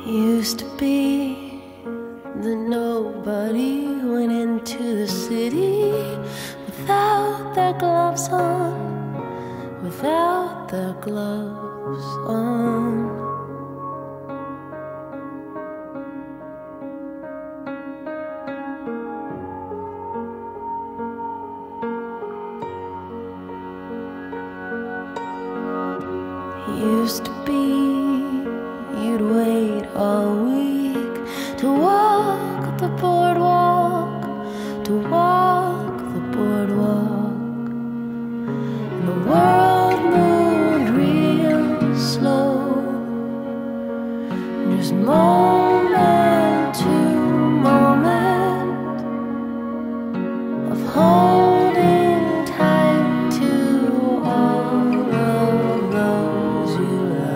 Used to be that nobody went into the city without their gloves on, without their gloves on. Used to be you'd wait all week to walk the boardwalk, to walk the boardwalk. And the world moved real slow, just moment to moment of holding tight to all of those you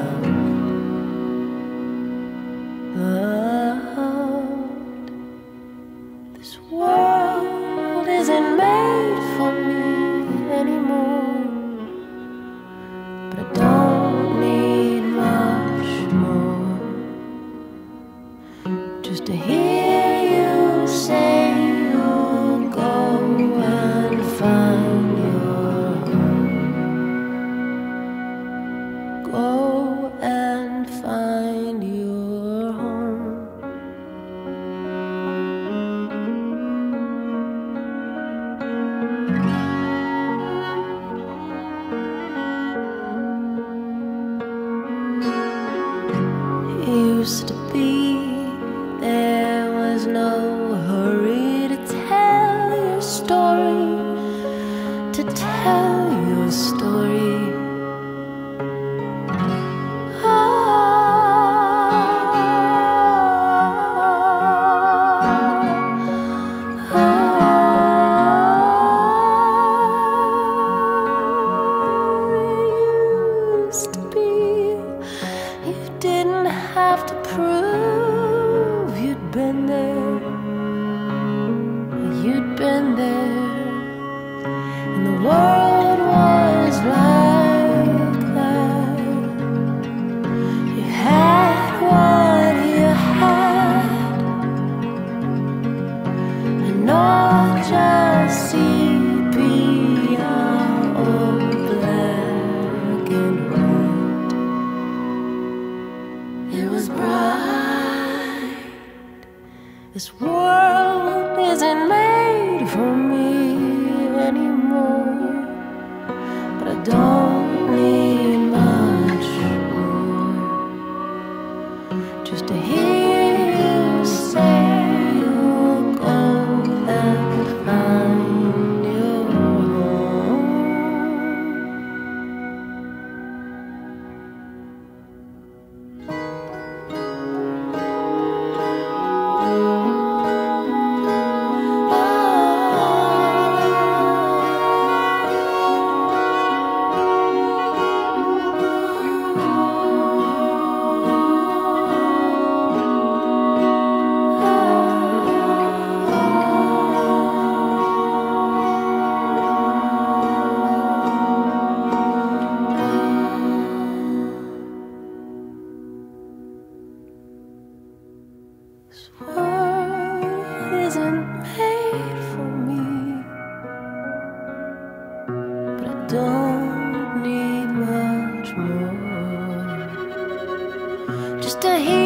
loved. This world isn't made for me anymore, but I don't need much more. Just to hear you say you'll go and find your home. Go and find your home. Used to be there was no hurry to tell your story, to tell your story. Used to be you didn't have to prove you'd been there, you'd been there, and the world was like that. You had what you had, and not just sepia or black and white. It was bright. This world isn't made for me anymore, but I don't need much more. Just to hear you say you'll go and find your home. This world isn't made for me, but I don't need much more. Just to hear